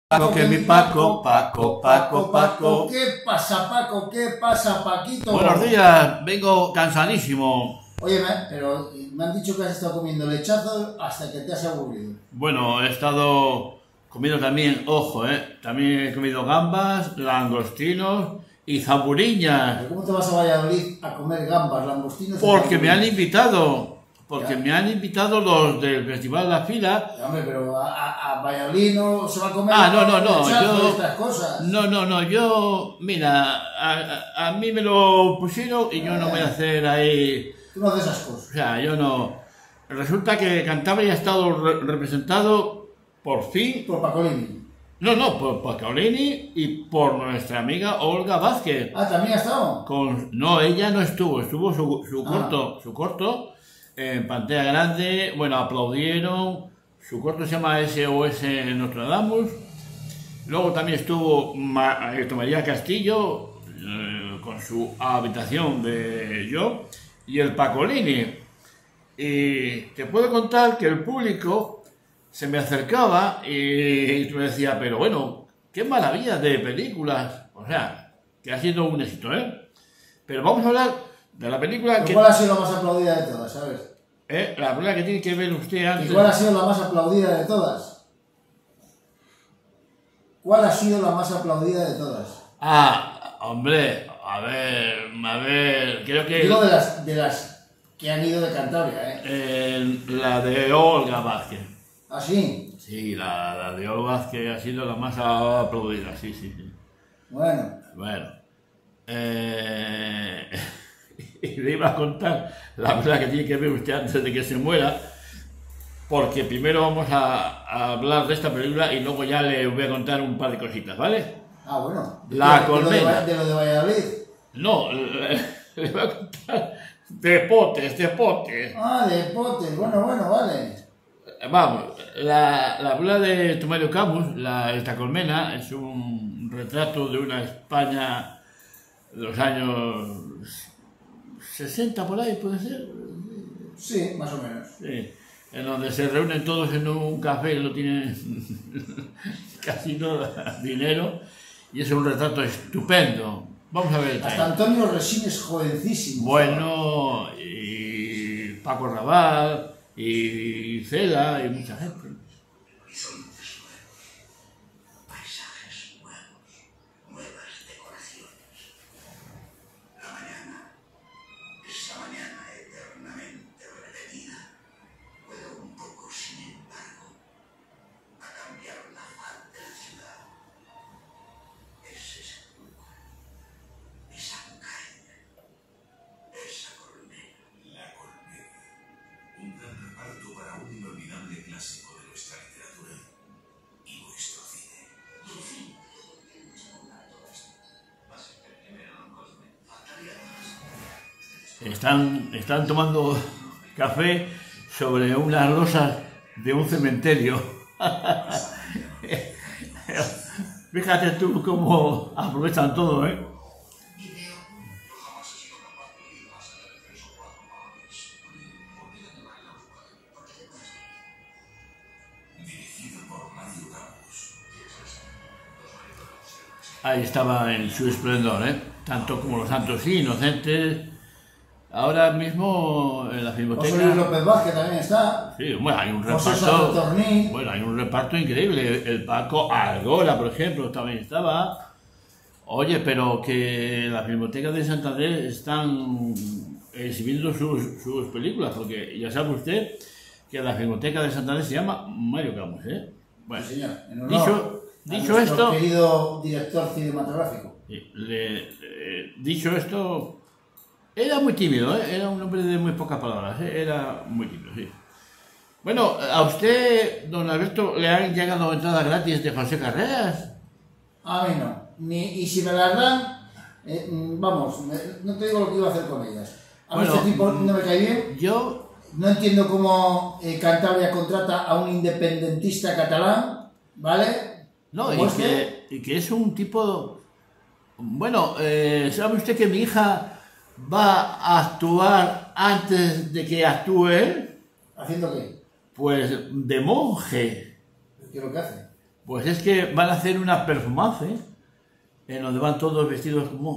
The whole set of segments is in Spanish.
Paco, que mi Paco, Paco, Paco, Paco. ¿Qué pasa, Paco? ¿Qué pasa, Paquito? Buenos días, vengo cansadísimo. Óyeme, pero me han dicho que has estado comiendo lechazos hasta que te has aburrido. Bueno, he estado comiendo también, ojo, también he comido gambas, langostinos y zamburiñas. ¿Pero cómo te vas a Valladolid a comer gambas, langostinos? Porque me han invitado. Porque me han invitado los del Festival La Fila. Hombre, pero a Valladolid no se va a comer estas cosas. Yo, mira, a mí me lo pusieron y yo no voy a hacer ahí... Tú no haces esas cosas. O sea, yo no... Resulta que Cantabria ha estado representado por fin... Por Pacolini. No, por Pacolini y por nuestra amiga Olga Vázquez. Ah, ¿también ha estado? No, ella no estuvo su corto en pantalla grande. Bueno, aplaudieron. Su corto se llama SOS Nostradamus. Luego también estuvo María Castillo con su habitación de yo y el Pacolini. Y te puedo contar que el público se me acercaba y me decía, pero bueno, qué maravilla de películas. O sea, que ha sido un éxito, ¿eh? Pero vamos a hablar de la película que... ¿Cuál ha sido la más aplaudida de todas, sabes? La película que tiene que ver usted antes... ¿Y cuál ha sido la más aplaudida de todas? ¿Cuál ha sido la más aplaudida de todas? Ah, hombre, a ver, creo que... Digo de las que han ido de Cantabria, ¿eh? La de Olga Vázquez. ¿Ah, sí? Sí, la de Olga Vázquez ha sido la más aplaudida, sí. Bueno. Y le iba a contar la verdad que tiene que ver usted antes de que se muera, porque primero vamos a hablar de esta película y luego ya le voy a contar un par de cositas, ¿vale? Ah, bueno. La colmena. ¿De lo de Valladolid? No, le voy a contar de potes. Ah, de potes. Bueno, vale. Vamos, la película de Tomario Camus, esta colmena, es un retrato de una España de los años 60 por ahí, ¿puede ser? Sí, más o menos. Sí, en donde se reúnen todos en un café y no tienen casi nada dinero, y es un retrato estupendo. Vamos a ver el Hasta Antonio Resines, jovencísimo. Bueno, y Paco Raval, y Cela, y mucha gente. Están tomando café sobre unas losas de un cementerio. Fíjate tú cómo aprovechan todo, ¿eh? Ahí estaba en su esplendor, ¿eh? Tanto como Los Santos Inocentes. Ahora mismo en la Filmoteca... José Luis López Vázquez también está. Sí, bueno, hay un José reparto... Torní. Bueno, hay un reparto increíble. El Paco Algora, por ejemplo, también estaba. Oye, pero que en la Filmoteca de Santander están exhibiendo sus películas, porque ya sabe usted que la Filmoteca de Santander se llama Mario Camus, ¿eh? Bueno, sí, señor. En honor dicho esto... querido director cinematográfico. Dicho esto... Era muy tímido, ¿eh? Era un hombre de muy pocas palabras, ¿eh? Era muy tímido, sí. Bueno, ¿a usted, don Alberto, le han llegado entradas gratis de José Carreras? A mí no. Y si me las dan, vamos, no te digo lo que iba a hacer con ellas. A mí este tipo no me cae bien. Yo... No entiendo cómo Cantabria contrata a un independentista catalán, ¿vale? No, y que es un tipo... Bueno, ¿sabe usted que mi hija va a actuar antes de que actúe él? ¿Haciendo qué? Pues de monje. ¿Qué es lo que hace? Pues es que van a hacer una performance en donde van todos vestidos como...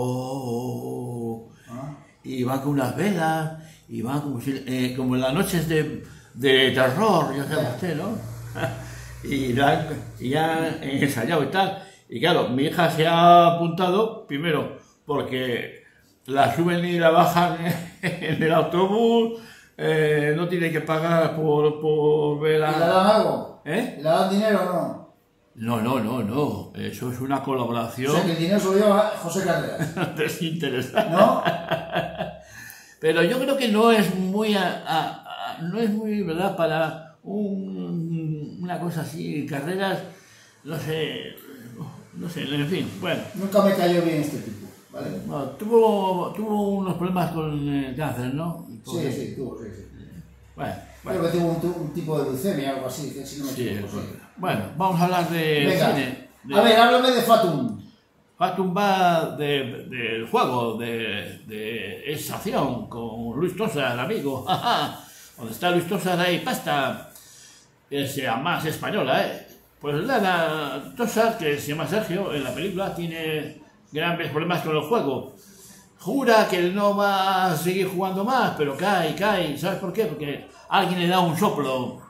y van con unas velas, y van como, si, como en las noches de terror, ya sabe usted, ¿no? y ya han ensayado y tal. Y claro, mi hija se ha apuntado, primero, porque la suben y la bajan en el autobús, no tiene que pagar por ver a... ¿Y le dan algo? ¿Eh? ¿Le dan dinero o no? No, eso es una colaboración. O sea, que el dinero se lo lleva José Carreras. Desinteresada. ¿No? Pero yo creo que no es muy, no es muy, ¿verdad? Para una cosa así, carreras, no sé, en fin, bueno. Nunca me cayó bien este tipo, ¿vale? No, tuvo unos problemas con el cáncer, ¿no? Sí, tuvo, sí. Bueno. Creo que tuvo un tipo de leucemia o algo así, que si no me equivoco. Sí. Bueno, vamos a hablar de Venga. cine. A ver, háblame de Fatum. Fatum va del juego, de esa acción con Luis Tosar, amigo. Donde está Luis Tosar ahí, pasta. Es más española, ¿eh? Pues nada, Tosar, que se llama Sergio, en la película tiene grandes problemas con el juego. Jura que no va a seguir jugando más, pero cae. ¿Sabes por qué? Porque alguien le da un soplo.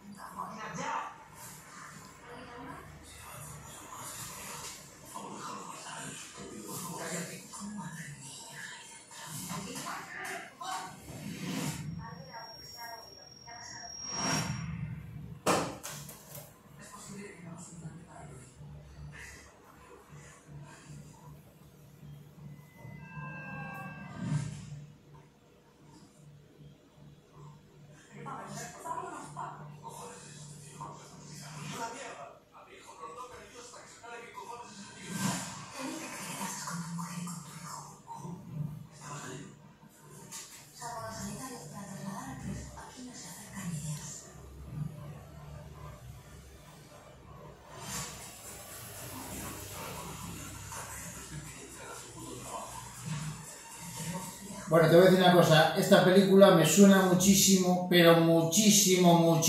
Bueno, te voy a decir una cosa, esta película me suena muchísimo, pero muchísimo,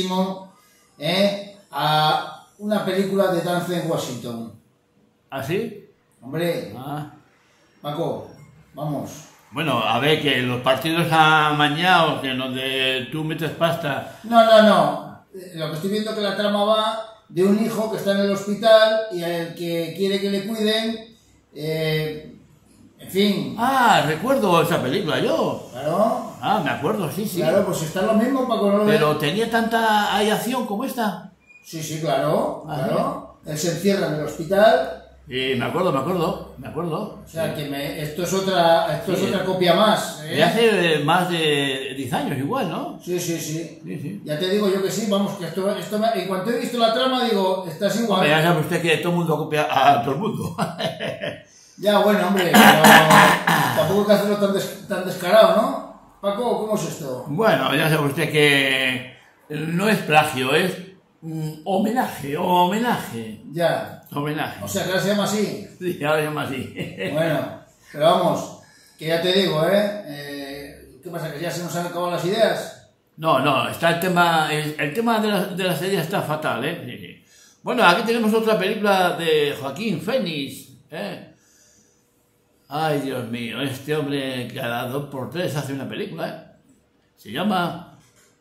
a una película de Denzel Washington. ¿Ah, sí? Hombre, Ah. Paco, vamos. Bueno, a ver, que los partidos amañados, en donde tú metes pasta... No. Lo que estoy viendo es que la trama va de un hijo que está en el hospital y el que quiere que le cuiden, en fin. Ah, recuerdo esa película yo. Claro. Ah, me acuerdo, sí. Claro, pues está lo mismo, Paco. ¿No? Pero tenía tanta acción como esta. Sí, claro. Ah, claro. Él se encierra en el hospital. Y me acuerdo. O sea, que esto es otra copia más. De hace más de 10 años igual, ¿no? Sí. Ya te digo yo que sí, vamos, que esto en cuanto he visto la trama, digo, estás igual. Hombre, ya sabe usted que todo el mundo copia a todo el mundo. Ya, bueno, hombre, pero tampoco hay que hacerlo tan descarado, ¿no? Paco, ¿cómo es esto? Bueno, ya sabe usted que no es plagio, es homenaje. Ya. Homenaje. O sea, que ahora se llama así. Sí, ahora se llama así. Bueno, pero vamos, que ya te digo, ¿qué pasa? ¿Que ya se nos han acabado las ideas? No, está el tema de la serie está fatal, ¿eh? Sí. Bueno, aquí tenemos otra película de Joaquín Phoenix, ¿eh? Ay, Dios mío, este hombre cada 2 por 3 hace una película, ¿eh? Se llama...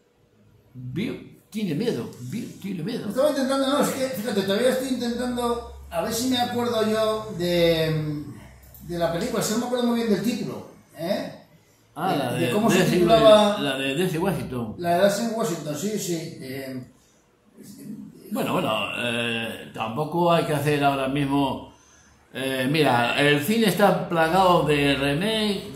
Tiene miedo. Estaba intentando, no, es que, fíjate, todavía estoy intentando, a ver si me acuerdo yo de la película, si no me acuerdo muy bien del título, ¿eh? Ah, la de cómo se titulaba... La de Denzel Washington. La de Denzel Washington, sí. Bueno, tampoco hay que hacer ahora mismo... mira, el cine está plagado de remake,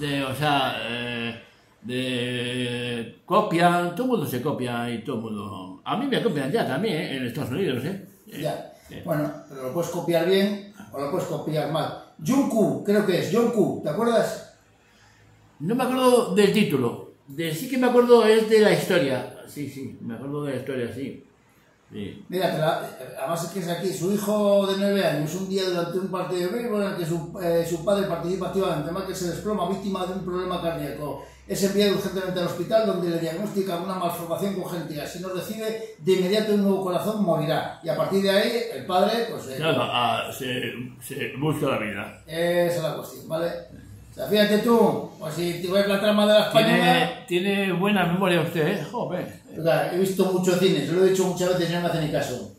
de copian, todo el mundo se copia y todo el mundo... A mí me copian ya también, en Estados Unidos, ¿eh? Ya, bueno, pero lo puedes copiar bien o lo puedes copiar mal. Jungkook, creo que es, Jungkook, ¿te acuerdas? No me acuerdo del título, sí que me acuerdo es de la historia, sí, me acuerdo de la historia, sí. Sí. Mira, además es que es aquí, su hijo de 9 años, un día durante un partido de béisbol en el que su padre participa activamente, más que se desploma víctima de un problema cardíaco. Es enviado urgentemente al hospital donde le diagnostican una malformación congénita. Si no recibe de inmediato un nuevo corazón, morirá. Y a partir de ahí, el padre, pues... Claro, se busca la vida. Esa es la cuestión, ¿vale? O sea, fíjate tú, pues si te ves la trama de la española... Tiene buena memoria usted, ¿eh? Joder. Claro, he visto mucho cine, se lo he dicho muchas veces y no me hace ni caso.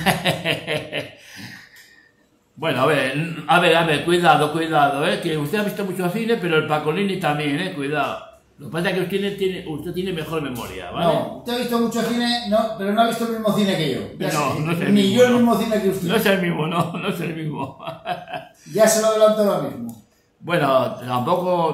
Bueno, a ver, cuidado, que usted ha visto mucho cine, pero el Pacolini también, cuidado. Lo que pasa es que usted tiene mejor memoria, ¿vale? No, usted ha visto mucho cine, no, pero no ha visto el mismo cine que yo. No es el Ni mismo, yo el mismo cine que usted. No es el mismo, no es el mismo. Ya se lo adelanto ahora mismo. Bueno, tampoco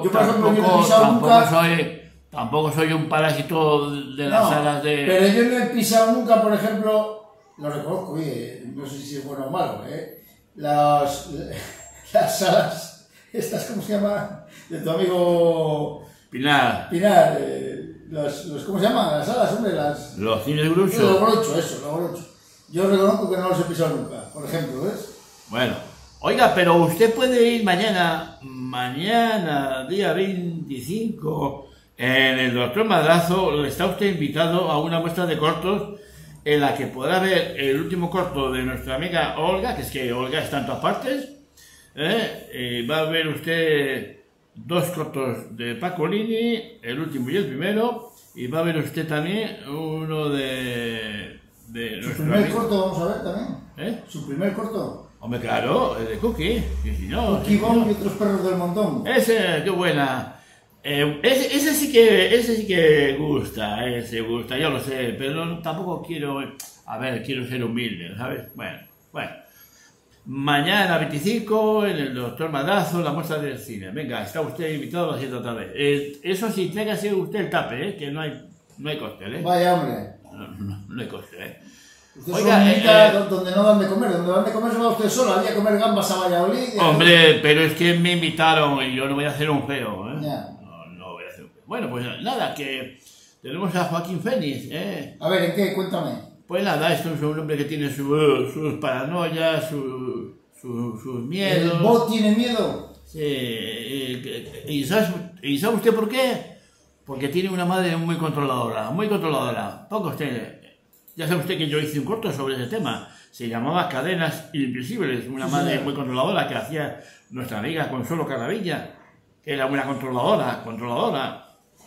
soy un parásito de las salas de... Pero yo no he pisado nunca, por ejemplo, lo reconozco, oye, no sé si es bueno o malo, las salas, estas, ¿cómo se llama? De tu amigo... Pinar, ¿cómo se llaman? Las salas, hombre, los cines gruesos. Lo Groucho. Yo reconozco que no los he pisado nunca, por ejemplo, ¿ves? Bueno, oiga, pero usted puede ir mañana, día 25, en el Doctor Madrazo, está usted invitado a una muestra de cortos en la que podrá ver el último corto de nuestra amiga Olga, que es que Olga está en todas partes. Va a ver usted 2 cortos de Pacolini, el último y el primero, y va a ver usted también uno de su primer corto vamos a ver también. Su primer corto. Hombre, claro, el de Cookie. Cookie Bomb y otros perros del montón. Ese, qué buena. Ese sí que gusta, yo lo sé, pero tampoco quiero ser humilde, ¿sabes? Bueno. Mañana 25 en el Doctor Madrazo, la muestra del cine. Venga, está usted invitado a las 7 otra vez. Eso sí, tráigase usted el tape, que no hay coste, Vaya, hombre. No hay coste, Usted oiga, donde no dan de comer, donde dan de comer se va usted solo, había que comer gambas a Valladolid. Hombre, pero es que me invitaron y yo no voy a hacer un feo, Ya. No voy a hacer un feo. Bueno, pues nada, que tenemos a Joaquín Fénix, A ver, ¿en qué? Cuéntame. Pues nada, esto es un hombre que tiene sus paranoias, sus miedos. ¿El bot tiene miedo? Sí. ¿Y sabe usted por qué? Porque tiene una madre muy controladora. Ya sabe usted que yo hice un corto sobre ese tema. Se llamaba Cadenas Invisibles. Una madre muy controladora que hacía nuestra amiga Consuelo Caravilla, que era una controladora.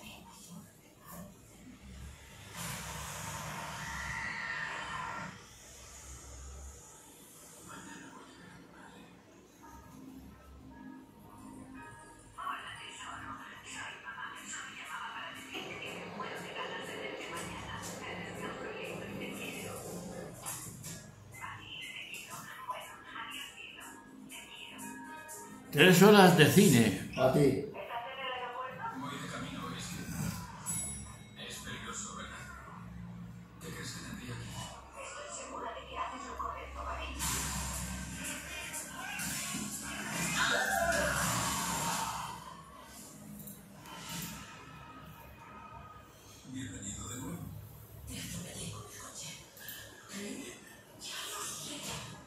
Tres horas de cine. A ti. Voy de camino, es peligroso, ¿verdad? ¿Qué crees que tendría aquí? Estoy segura de que haces lo correcto, Marín. Bienvenido de nuevo. Esto me llevo mi coche. Ya lo sé.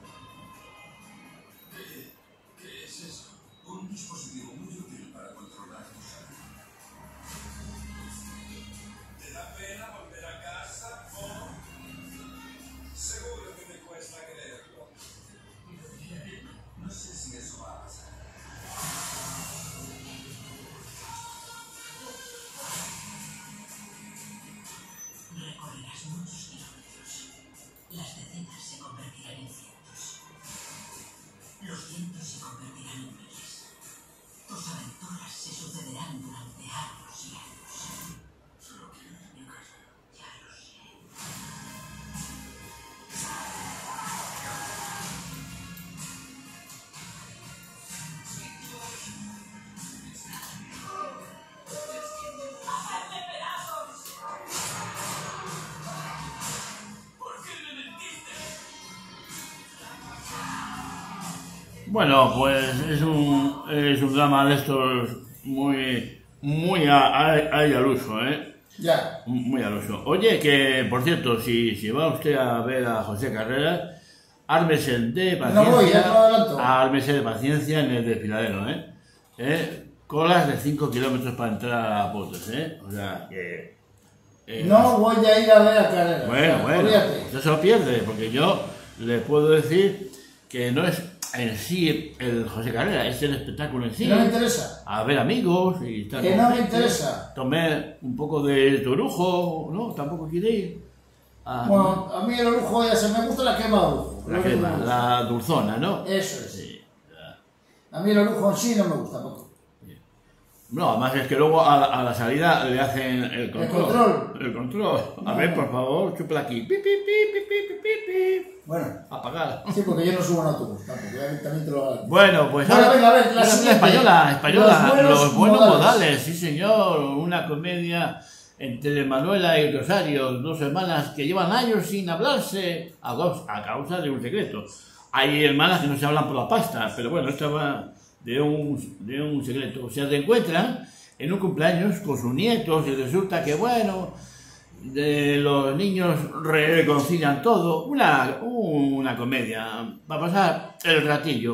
¿Qué es eso? Un dispositivo muy útil para controlar tu salud. ¿Te da pena volver a casa? ¿O? Seguro que me cuesta creerlo. No sé si eso va a pasar. Recorrerás muchos kilómetros. Las decenas se convertirán en cientos. Los cientos se convertirán en miles. Tus aventuras se sucederán durante años y años. Solo quiero ir a mi casa. Ya lo sé. ¡Hacedme pedazos! ¿Por qué me mentiste? Bueno, pues es un drama de estos muy al uso, Ya. muy al uso. Oye, que por cierto, si va usted a ver a José Carreras, ármese de paciencia. No voy, ya te lo adelanto. Ármese de paciencia en el desfiladero, colas de 5 kilómetros para entrar a Potes, O sea, que... No voy a ir a ver a Carreras. Bueno, Olvídate. usted se lo pierde, porque yo le puedo decir que no es en sí el José Carreras, es el espectáculo en sí. Que no me interesa. A ver amigos y estar Que con no me gente, interesa. Tomar un poco de torujo, ¿no? Tampoco quiere ir. Bueno, a mí el orujo ya se me gusta la quema de orujo. La quema, la dulzona, ¿no? Eso es. Sí. A mí el orujo en sí no me gusta poco. No, además es que luego a la salida le hacen el control. El control. A ver, por favor, chúpela aquí. Pi, pi, pi, pi, pi, pi, pi. Bueno. Apagar. Sí, porque yo no subo en autobús tampoco, también te lo hago. Bueno, pues Bueno, ahora, venga, a ver, la siguiente. española. Los buenos modales, sí señor. Una comedia entre Manuela y Rosario, 2 hermanas que llevan años sin hablarse a causa de un secreto. Hay hermanas que no se hablan por la pasta, pero bueno, esta va de un secreto. O sea, se encuentran en un cumpleaños con sus nietos y resulta que, bueno, los niños reconcilian todo. Una comedia. Va a pasar el ratillo.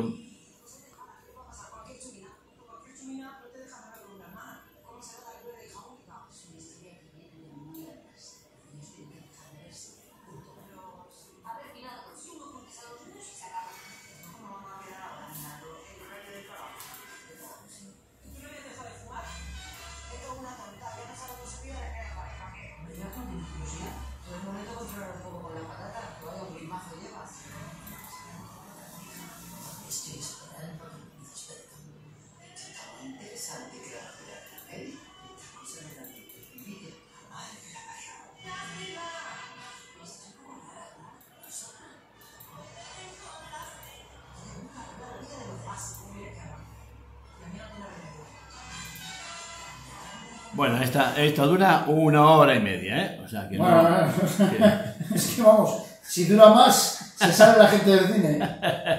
Bueno, esta dura 1 hora y media, O sea que bueno, no. Es que vamos, si dura más, se sale la gente del cine.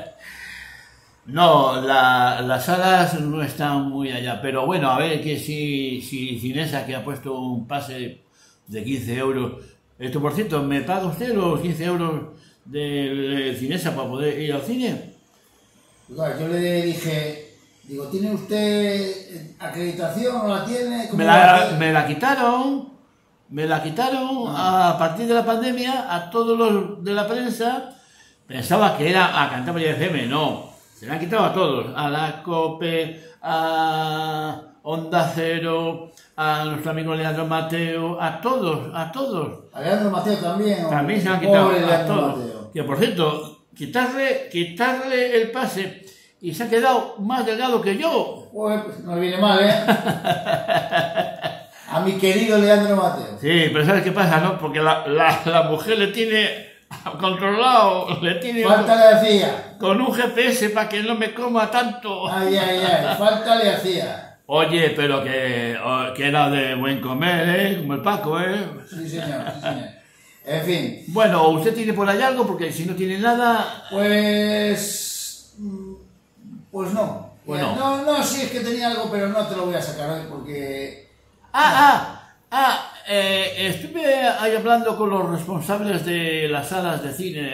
No, las salas no están muy allá, pero bueno, a ver que si Cinesa, que ha puesto un pase de 15 euros. Esto, por cierto, ¿me paga usted los 15 euros de Cinesa para poder ir al cine? Claro, yo le dije, digo, ¿tiene usted acreditación o la tiene? Me la quitaron a partir de la pandemia a todos los de la prensa. Pensaba que era a Cantabria FM, no. Se la han quitado a todos, a la COPE, a Onda Cero, a nuestro amigo Leandro Mateo, a todos. A Leandro Mateo también. También se lo han quitado Pobre a Leandro todos. Mateo. Que por cierto, quitarle el pase y se ha quedado más delgado que yo. Pues no le viene mal, A mi querido Leandro Mateo. Sí, pero ¿sabes qué pasa, no? Porque la mujer le tiene controlado, le tiene Falta le hacía. con un GPS para que no me coma tanto. Ay, falta le hacía. Oye, pero que era de buen comer, como el Paco, Sí, señor. En fin. Bueno, ¿usted tiene por ahí algo? Porque si no tiene nada... Pues no. Bueno. No, sí es que tenía algo, pero no te lo voy a sacar hoy porque... Estuve ahí hablando con los responsables de las salas de cine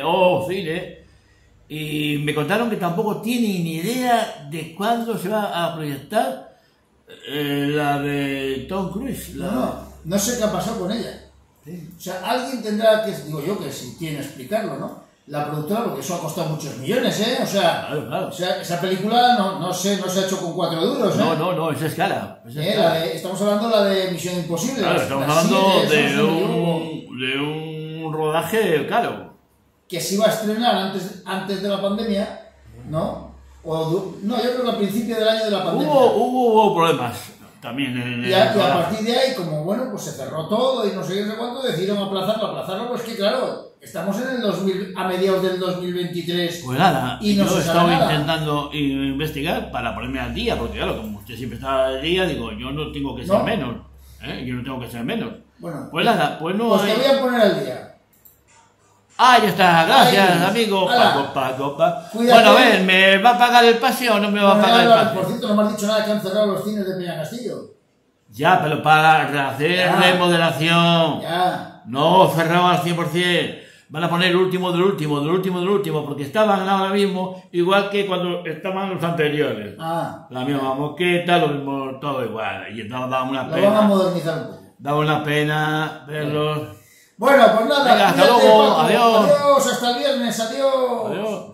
y me contaron que tampoco tienen ni idea de cuándo se va a proyectar la de Tom Cruise. No sé qué ha pasado con ella. Sí. O sea, alguien tendrá que, digo yo, que si quieren explicarlo, ¿no? La productora, porque eso ha costado muchos millones, O sea, Claro. O sea, esa película no se ha hecho con 4 duros, No, esa es cara. Estamos hablando de la de Misión Imposible. Claro, estamos hablando de un rodaje caro. Que se iba a estrenar antes de la pandemia, ¿no? No, yo creo que al principio del año de la pandemia. Hubo problemas también en el Y a rodaje. partir de ahí, como bueno, pues se cerró todo y no sé qué, no sé cuánto, decidieron aplazarlo, pues que claro, estamos en el a mediados del 2023. Pues nada, y no yo se he sabe estado nada. intentando investigar para ponerme al día, porque claro, como usted siempre está al día, digo, yo no tengo que ser ¿No? menos, yo no tengo que ser menos. Bueno, Pues nada, pues no pues hay... te voy a poner al día. Ah, ya está, gracias, Ahí. amigo. Hala. Paco. Cuídate. Bueno, a ver, ¿me va a pagar el pase o no me va a Bueno, pagar el ahora, pase? por cierto, no me has dicho nada que han cerrado los cines de Peña Castillo. Ya, pero para rehacer Ya. remodelación. Ya. No cerrado al 100%. Van a poner el último del último, del último del último, porque estaban ahora mismo igual que cuando estaban los anteriores. Ah. La misma moqueta, lo mismo, todo igual. Y daba una Lo van a pena. modernizar un poco. Daba una pena verlos. Bueno, pues nada. Venga, hasta cuídate, luego, Paco. adiós. Adiós, hasta el viernes, adiós. Adiós.